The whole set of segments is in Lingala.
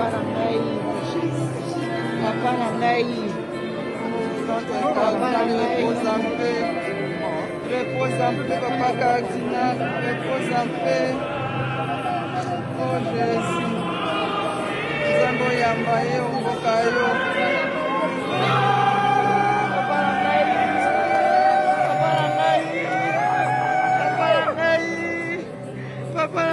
Repose en paix, Papa Cardinal, repose en paix. Oh Jésus, Zambo Yambaye, Ombokayo. Papa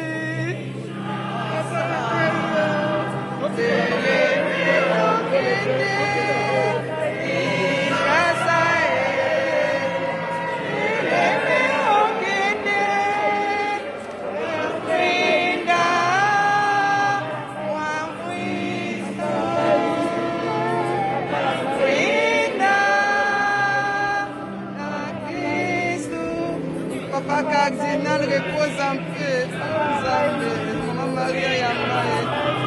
Papa Cardinal, repose en paix. Maman Maria Yambaye.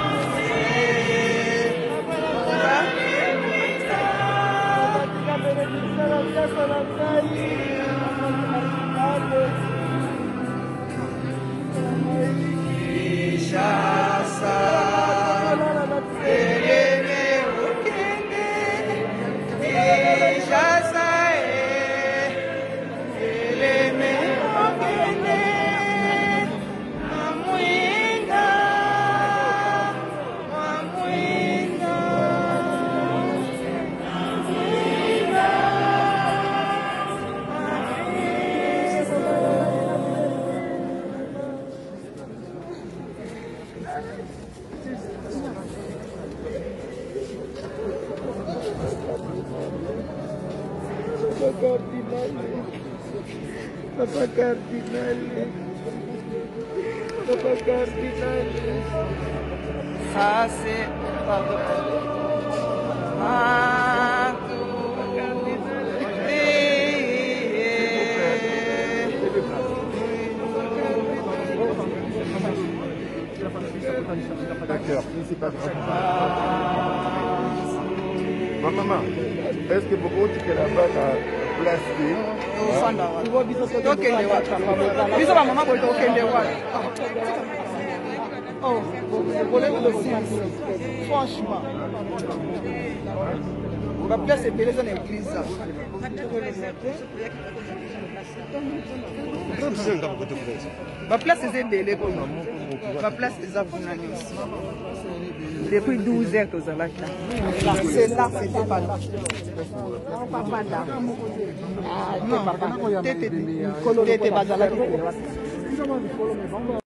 Papa Cardinal. Ça c'est Papa Maman, est-ce que beaucoup tu peux là-bas place franchement, ma place est belle dans l'église. Ma place est belle pour moi. Ma place est à depuis 12 heures que vous avez là. C'est là, c'était pas là. Non, t'étais pas là.